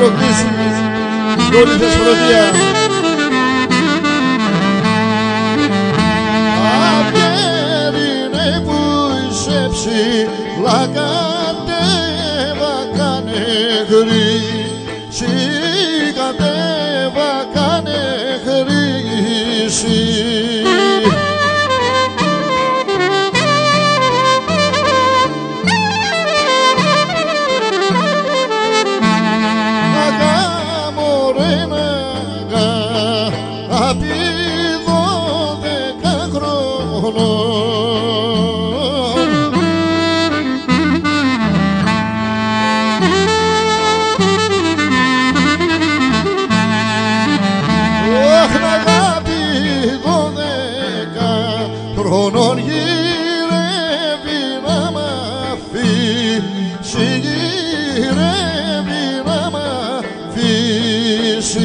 κλείσεις και όλη η Θεσσαλονία. Αβγαίνε που είσαι ψηλά κατέβα κάνε χρήση, κατέβα κάνε χρήση. Απ' 12 χρονών Ωχ, αγάπη 12 χρονών γυρεύει να μ' αφήσει, γυρεύει να μ' αφήσει.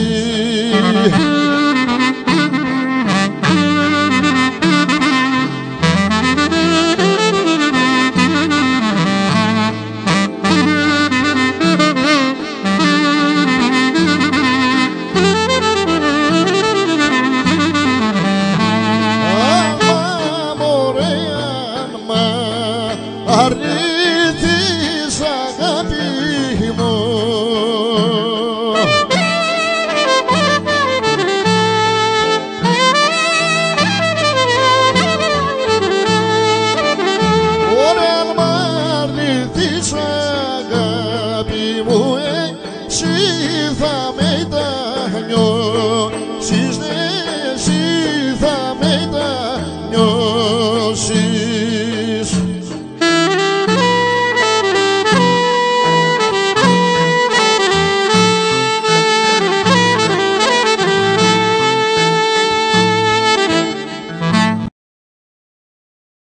Αρνηθείς αγάπη μου, ωραία αν μ' αρνηθείς αγάπη μου, εσύ θα μετανιώσεις, εσύ θα μετανιώσεις.